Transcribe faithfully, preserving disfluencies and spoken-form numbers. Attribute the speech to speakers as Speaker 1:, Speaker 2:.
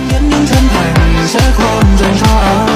Speaker 1: nhẫn những chân thành sẽ không dành cho ai.